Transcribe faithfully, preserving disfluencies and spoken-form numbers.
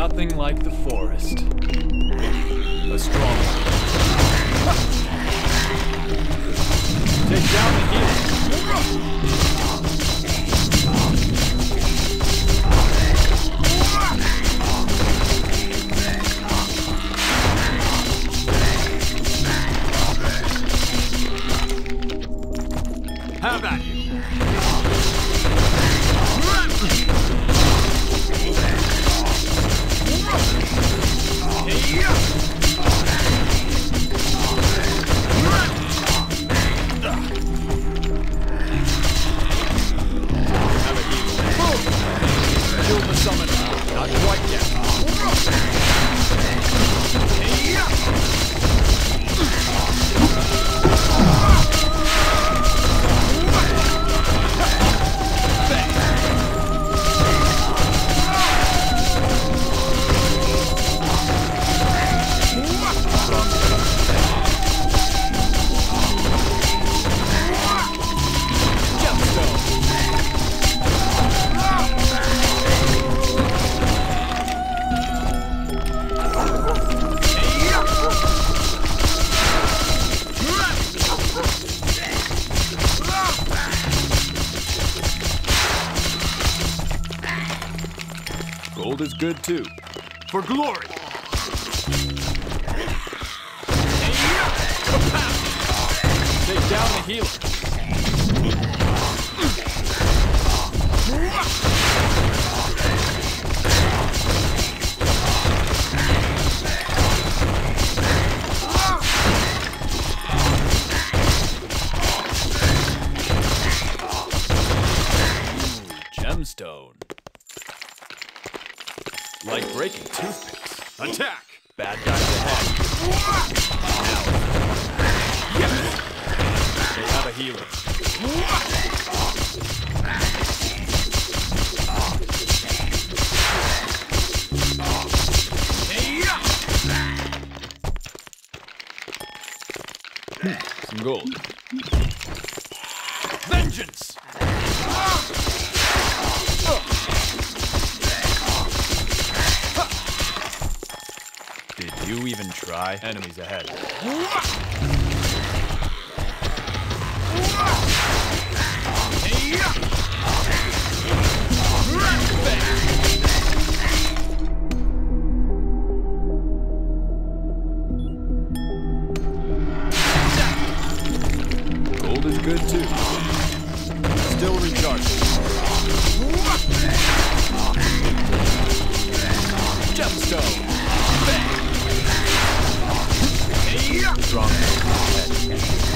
nothing like the forest. A strong one. Take down the healer. How about you? Kill the summoner. Not quite yet. Gold is good too. For glory! Take down the healer. Gemstone. Like breaking toothpicks. Attack! Bad guys ahead. Now. Yes! They have a healer. Hmm, some gold. Vengeance! Did you even try? Enemies ahead. Gold is good too. Still recharging. Gemstone. Bang. Strong head.